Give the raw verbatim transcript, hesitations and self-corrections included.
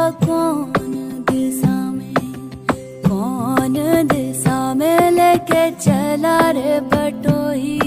कौन दिशा में, कौन दिशा में लेके चला रे बटोही।